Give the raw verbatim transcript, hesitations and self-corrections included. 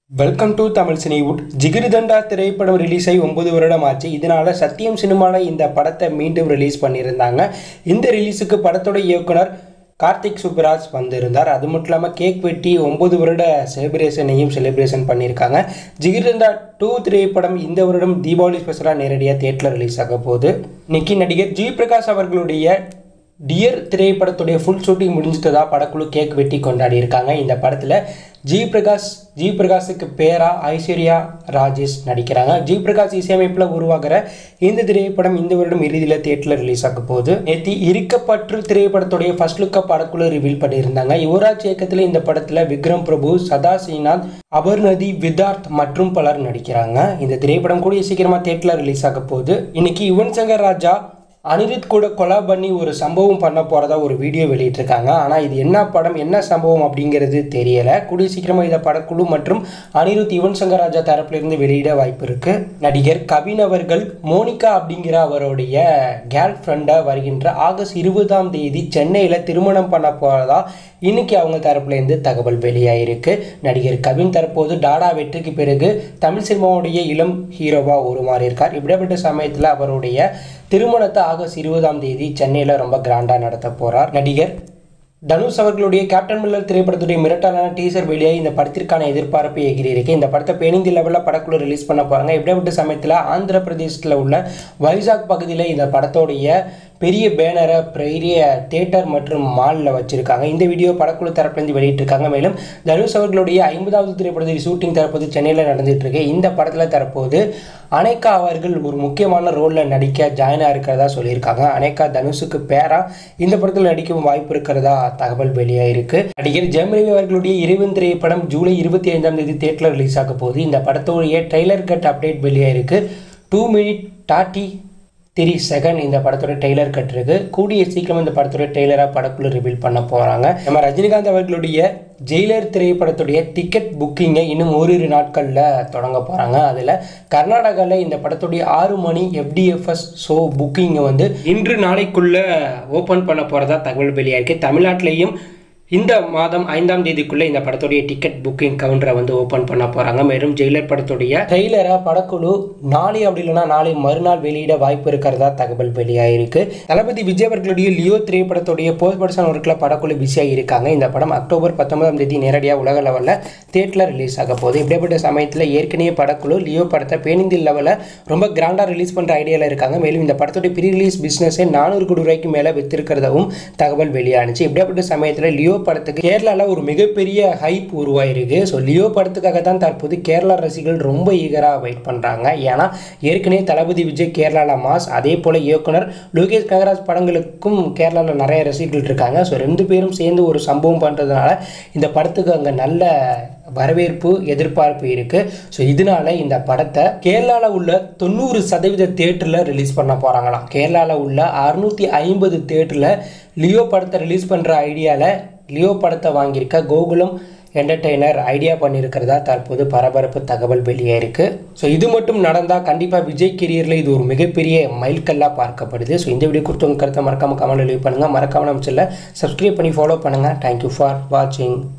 Welcome to Tamil Cinewood. Jigarthanda திரைப்படம் release ஆகி ஒன்பது வருடம் ஆச்சு. இதனால சத்தியம் சினிமாவில் இந்த படத்தை மீண்டும் ரிலீஸ் பண்ணியிருந்தாங்க. இந்த ரிலீஸுக்கு படத்தோட இயக்குனர் கார்த்திக் சுப்புராஜ் வந்திருந்தார். அது மட்டும் இல்லாமல் கேக் வெட்டி ஒன்பது வருட செலிப்ரேஷனையும் செலிப்ரேஷன் பண்ணியிருக்காங்க. ஜிகிருதண்டா டூ திரைப்படம் இந்த வருடம் தீபாவளி ஸ்பெஷலாக நேரடியாக தியேட்டரில் ரிலீஸ் ஆக போகுது. இன்னைக்கு நடிகர் ஜி பிரகாஷ் அவர்களுடைய டியர் திரைப்படத்துடைய ஃபுல் ஷூட்டிங் முடிஞ்சிட்டதா படக்குழு கேக் வெட்டி கொண்டாடி இருக்காங்க. இந்த படத்தில் ஜி பிரகாஷ் ஜி பிரகாஷுக்கு பேரா ஐஸ்வர்யா ராஜேஷ் நடிக்கிறாங்க. ஜி பிரகாஷ் இசையமைப்பில் உருவாகிற இந்த திரைப்படம் இந்த வருடம் இறுதியில் தியேட்டரில் ரிலீஸ் ஆக போகுது. நேற்று இருக்கப்பற்று திரைப்படத்துடைய ஃபர்ஸ்ட் லுக்கை படக்குழு ரிவீல் பண்ணியிருந்தாங்க. யுவராஜ் இயக்கத்தில் இந்த படத்தில் விக்ரம் பிரபு, சதா ஸ்ரீநாத், அபர்நதி, விதார்த் மற்றும் பலர் நடிக்கிறாங்க. இந்த திரைப்படம் கூடிய சீக்கிரமாக தியேட்டரில் ரிலீஸ் ஆக போகுது. இன்னைக்கு யுவன் சங்கர் ராஜா அனிருத் கூட கொலா பண்ணி ஒரு சம்பவம் பண்ண போகிறதா ஒரு வீடியோ வெளியிட்டிருக்காங்க. ஆனால் இது என்ன படம் என்ன சம்பவம் அப்படிங்கிறது தெரியலை. கூடிய சீக்கிரமாக இதை படக்குழு மற்றும் அனிருத் யுவன் சங்கர் ராஜா தரப்பிலிருந்து வெளியிட வாய்ப்பு இருக்குது. நடிகர் கவின் அவர்கள் மோனிகா அப்படிங்கிற அவருடைய கேர்ள் ஃப்ரெண்டை வருகின்ற ஆகஸ்ட் இருபதாம் தேதி சென்னையில் திருமணம் பண்ண போகிறதா இன்னைக்கு அவங்க தரப்புலேருந்து தகவல் வெளியாயிருக்கு. நடிகர் கவின் தற்போது டாடா வெற்றிக்கு பிறகு தமிழ் சினிமாவுடைய இளம் ஹீரோவாக உருமாறி இருக்கார். இப்படிப்பட்ட சமயத்தில் அவருடைய திருமணத்தை ஆகஸ்ட் இருபதாம் தேதி சென்னையில் ரொம்ப கிராண்டாக நடத்த போகிறார். நடிகர் தனுஷ் அவர்களுடைய கேப்டன் மில்லர் திரைப்படத்துடைய மிரட்டலான டீசர் வெளியாகி இந்த படத்திற்கான எதிர்பார்ப்பு எகிரி இருக்கு. இந்த படத்தை பேனிந்தி லெவலில் படக்குழு ரிலீஸ் பண்ண போகிறாங்க. இப்படிப்பட்ட சமயத்தில் ஆந்திர பிரதேசத்தில் உள்ள வைசாக் பகுதியில் இந்த படத்தோடைய பெரிய பேனரை பெரிய தியேட்டர் மற்றும் மாலில் வச்சுருக்காங்க. இந்த வீடியோ படக்குழு தரப்புலேருந்து வெளியிட்டிருக்காங்க. மேலும் தனுஷ் அவர்களுடைய ஐம்பதாவது திரைப்படத்தில் ஷூட்டிங் தரப்போது சென்னையில் நடந்துகிட்ருக்கு. இந்த படத்தில் தற்போது அனேகா அவர்கள் ஒரு முக்கியமான ரோலில் நடிக்க ஜாயினாக இருக்கிறதா சொல்லியிருக்காங்க. அனேகா தனுஷுக்கு பேரா இந்த படத்தில் நடிக்கும் வாய்ப்பு இருக்கிறதா தகவல் வெளியாயிருக்கு. நடிகர் ஜெயம் ரவி அவர்களுடைய இறைவன் திரைப்படம் ஜூலை இருபத்தி ஐந்தாம் தேதி தியேட்டரில் ரிலீஸ் ஆக போகுது. இந்த படத்தோடைய ட்ரெய்லர் கட் அப்டேட் வெளியாயிருக்கு. டூ மினிட் டாட்டி த்ரீ செகண்ட் இந்த படத்தோட டெய்லர் கட் இருக்கு. கூடிய சீக்கிரம் இந்த படத்தோட டெய்லராக படக்குழு ரிவீல் பண்ண போகிறாங்க. நம்ம ரஜினிகாந்த் அவர்களுடைய ஜெயிலர் திரைப்படத்துடைய டிக்கெட் புக்கிங்கை இன்னும் ஓரிரு நாட்களில் தொடங்க போகிறாங்க. அதில் கர்நாடகாவில் இந்த படத்துடைய ஆறு மணி எஃப்டிஎஃப்எஸ் ஷோ புக்கிங்கை வந்து இன்று நாளைக்குள்ளே ஓப்பன் பண்ண போகிறதா தகவல் வெளியாயிருக்கு. தமிழ்நாட்டிலையும் இந்த மாதம் ஐந்தாம் தேதிக்குள்ளே இந்த படத்துடைய டிக்கெட் புக்கிங் கவுண்டரை வந்து ஓப்பன் பண்ண போகிறாங்க. மேலும் ஜெயிலர் படத்துடைய ட்ரெய்லரை படக்குழு நாளை அப்படி இல்லைன்னா நாளை மறுநாள் வெளியிட வாய்ப்பு இருக்கிறதா தகவல் வெளியாயிருக்கு. தளபதி விஜய் அவர்களுடைய லியோ திரைப்படத்துடைய போஸ்ட் ப்ரொடக்ஷன் ஒர்க்கில் படக்குழு பிஸியாக இருக்காங்க. இந்த படம் அக்டோபர் பத்தொன்பதாம் தேதி நேரடியாக உலக லெவலில் தியேட்டரில் ரிலீஸ் ஆக போகுது. இப்படிப்பட்ட சமயத்தில் ஏற்கனவே படக்குழு லியோ படத்தை பேனிந்தி லெவலில் ரொம்ப கிராண்டாக ரிலீஸ் பண்ணுற ஐடியாவில் இருக்காங்க. மேலும் இந்த படத்துடைய ப்ரீ ரிலீஸ் பிஸ்னஸே நானூறு கோடி ரூபாய்க்கு மேலே வித்திருக்கிறதாவும் தகவல் வெளியானுச்சு. இப்படிப்பட்ட சமயத்தில் லியோ படத்துக்கு கேரளாவில் ஒரு மிகப்பெரிய ஹைப் உருவாயிருக்கு. ஸோ லியோ படத்துக்காக தான் தற்போது கேரளா ரசிகர்கள் ரொம்ப ஈகராக வெயிட் பண்ணுறாங்க. ஏன்னா ஏற்கனவே தளபதி விஜய் கேரளாவில் மாஸ், அதே போல் இயக்குனர் லோகேஷ் கனகராஜ் படங்களுக்கும் கேரளாவில் நிறைய ரசிகர்கள் இருக்காங்க. ஸோ ரெண்டு பேரும் சேர்ந்து ஒரு சம்பவம் பண்ணுறதுனால இந்த படத்துக்கு அங்கே நல்ல வரவேற்பு எதிர்பார்ப்பு இருக்குது. ஸோ இதனால இந்த படத்தை கேரளாவில் உள்ள தொண்ணூறு சதவீத தேட்டரில் ரிலீஸ் பண்ண போகிறாங்களாம். கேரளாவில் உள்ள அறுநூற்றி ஐம்பது தேட்டரில் லியோ படத்தை ரிலீஸ் பண்ணுற ஐடியாவில் லியோ படத்தை வாங்கியிருக்க கோகுலம் என்டர்டெய்னர் ஐடியா பண்ணியிருக்கிறதா தற்போது பரபரப்பு தகவல் வெளியாயிருக்கு. ஸோ இது மட்டும் நடந்தால் கண்டிப்பாக விஜய் கெரியரில் இது ஒரு மிகப்பெரிய மைல்கல்லாக பார்க்கப்படுது. ஸோ இந்த வீடியோ கொடுத்து உங்கள் கருத்தை மறக்காமல் கமெண்ட் லீவ் பண்ணுங்கள். மறக்காமல் நம்ம சேனலை சப்ஸ்கிரைப் பண்ணி ஃபாலோ பண்ணுங்கள். தேங்க்யூ ஃபார் வாட்சிங்.